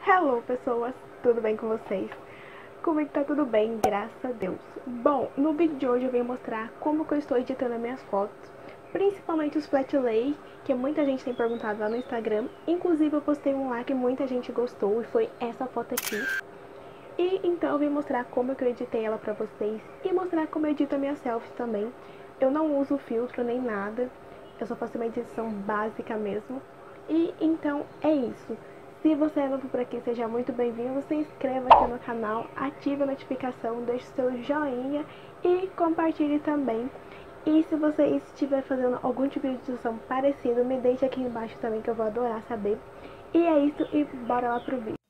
Hello pessoas, tudo bem com vocês? Comigo tá tudo bem, graças a Deus. Bom, no vídeo de hoje eu venho mostrar como que eu estou editando as minhas fotos, principalmente os flat lay, que muita gente tem perguntado lá no Instagram. Inclusive eu postei um lá que muita gente gostou e foi essa foto aqui. E então eu vim mostrar como que eu editei ela pra vocês e mostrar como eu edito a minha selfie também. Eu não uso filtro nem nada, eu só faço uma edição básica mesmo. E então é isso. Se você é novo por aqui, seja muito bem-vindo, se inscreva aqui no canal, ative a notificação, deixe seu joinha e compartilhe também. E se você estiver fazendo algum tipo de edição parecido, me deixe aqui embaixo também que eu vou adorar saber. E é isso, e bora lá pro vídeo.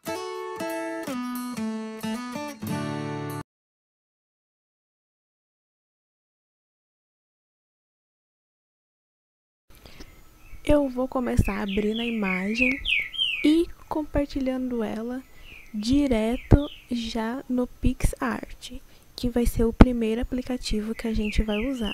Eu vou começar abrindo a imagem e compartilhando ela direto já no PixArt, que vai ser o primeiro aplicativo que a gente vai usar.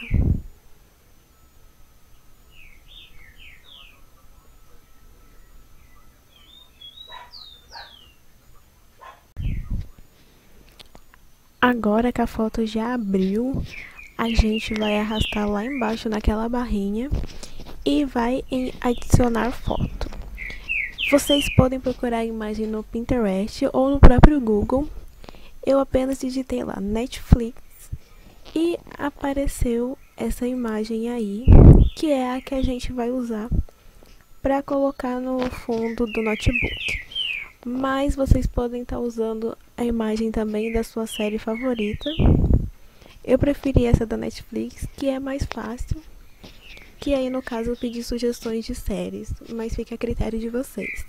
Agora que a foto já abriu, a gente vai arrastar lá embaixo naquela barrinha e vai em adicionar foto. Vocês podem procurar a imagem no Pinterest ou no próprio Google. Eu apenas digitei lá Netflix e apareceu essa imagem aí, que é a que a gente vai usar para colocar no fundo do notebook. Mas vocês podem estar usando a imagem também da sua série favorita. Eu preferi essa da Netflix, que é mais fácil. Que aí no caso eu pedi sugestões de séries, mas fica a critério de vocês.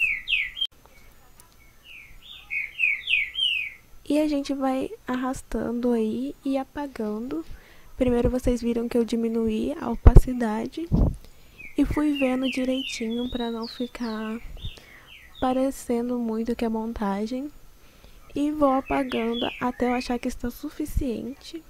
E a gente vai arrastando aí e apagando. Primeiro vocês viram que eu diminuí a opacidade e fui vendo direitinho para não ficar parecendo muito que é montagem. E vou apagando até eu achar que está suficiente.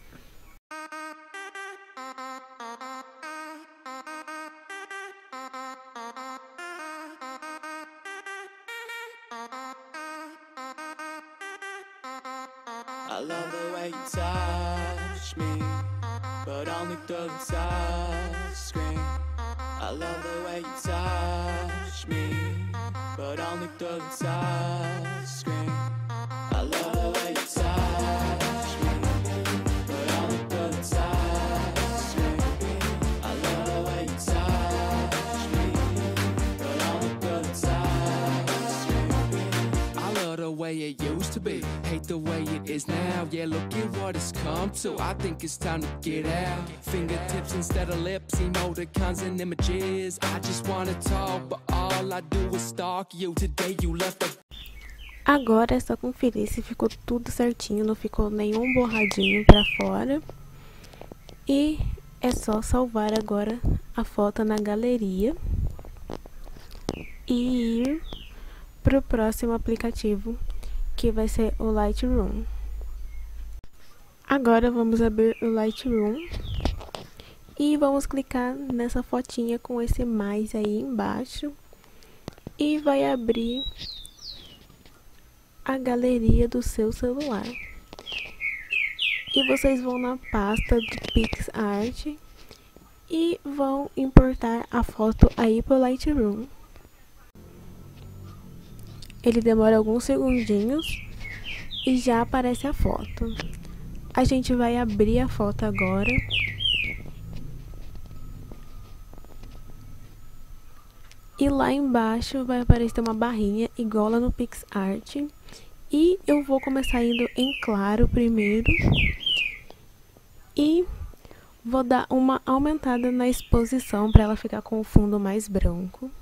I love the way you touch me, but only through the touch screen. I love the way you touch me, but only through the touch screen. I love the way you touch me, but only through the touch screen. I love the way you touch me, but only through the touch screen. I love the way it used to be, hate the way it is now. Yeah, look at what it's come to. I think it's time to get out. Fingertips instead of lips, emoticons and images. I just wanna talk, but all I do is stalk you. Today you left the... Agora é só conferir se ficou tudo certinho, não ficou nenhum borradinho pra fora. E é só salvar agora a foto na galeria e ir pro próximo aplicativo, que vai ser o Lightroom. Agora vamos abrir o Lightroom e vamos clicar nessa fotinha com esse mais aí embaixo e vai abrir a galeria do seu celular. E vocês vão na pasta do PixArt e vão importar a foto aí pro Lightroom. Ele demora alguns segundinhos e já aparece a foto. A gente vai abrir a foto agora. E lá embaixo vai aparecer uma barrinha igual lá no PixArt. E eu vou começar indo em claro primeiro. E vou dar uma aumentada na exposição para ela ficar com o fundo mais branco.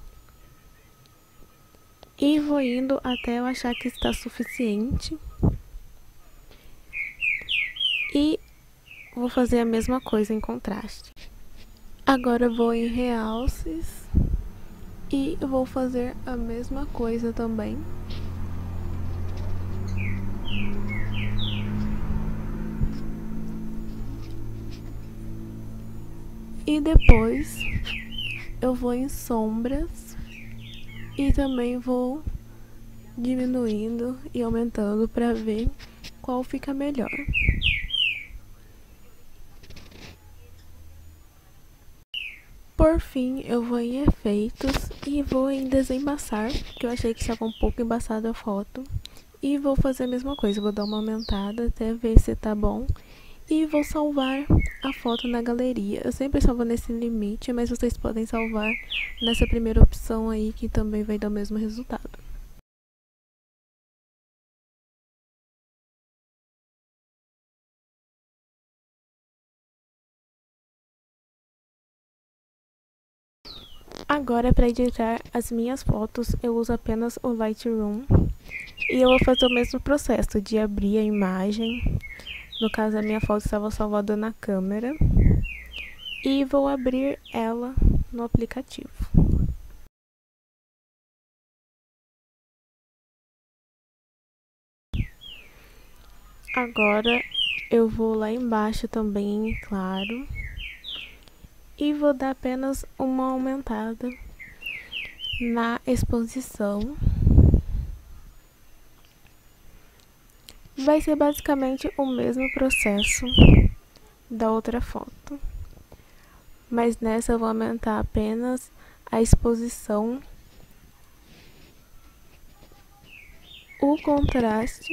E vou indo até eu achar que está suficiente. E vou fazer a mesma coisa em contraste. Agora eu vou em realces e vou fazer a mesma coisa também. E depois eu vou em sombras e também vou diminuindo e aumentando para ver qual fica melhor. Por fim, eu vou em efeitos e vou em desembaçar, que eu achei que estava um pouco embaçada a foto. E vou fazer a mesma coisa, vou dar uma aumentada até ver se tá bom. E vou salvar a foto na galeria. Eu sempre salvo nesse limite, mas vocês podem salvar nessa primeira opção aí, que também vai dar o mesmo resultado. Agora, para editar as minhas fotos, eu uso apenas o Lightroom. E eu vou fazer o mesmo processo de abrir a imagem. No caso, a minha foto estava salvada na câmera. E vou abrir ela no aplicativo. Agora, eu vou lá embaixo também, claro. E vou dar apenas uma aumentada na exposição. Vai ser basicamente o mesmo processo da outra foto, mas nessa eu vou aumentar apenas a exposição, o contraste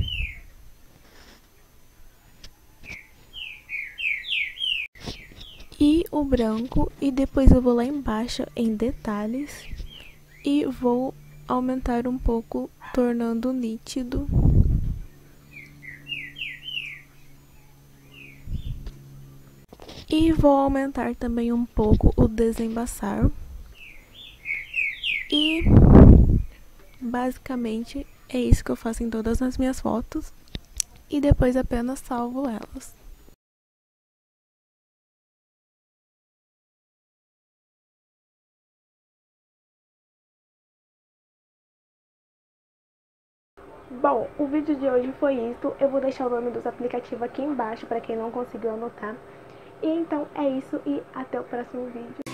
e o branco, e depois eu vou lá embaixo em detalhes e vou aumentar um pouco, tornando nítido. E vou aumentar também um pouco o desembaçar. E basicamente é isso que eu faço em todas as minhas fotos. E depois apenas salvo elas. Bom, o vídeo de hoje foi isso. Eu vou deixar o nome dos aplicativos aqui embaixo para quem não conseguiu anotar. E então é isso e até o próximo vídeo.